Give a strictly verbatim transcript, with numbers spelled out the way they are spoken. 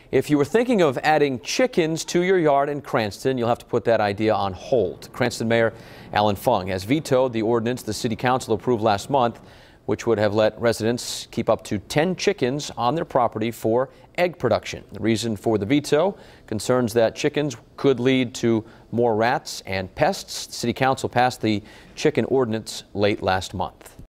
If you were thinking of adding chickens to your yard in Cranston, you'll have to put that idea on hold. Cranston Mayor Allan Fund has vetoed the ordinance the City Council approved last month, which would have let residents keep up to ten chickens on their property for egg production. The reason for the veto concerns that chickens could lead to more rats and pests. The City Council passed the chicken ordinance late last month.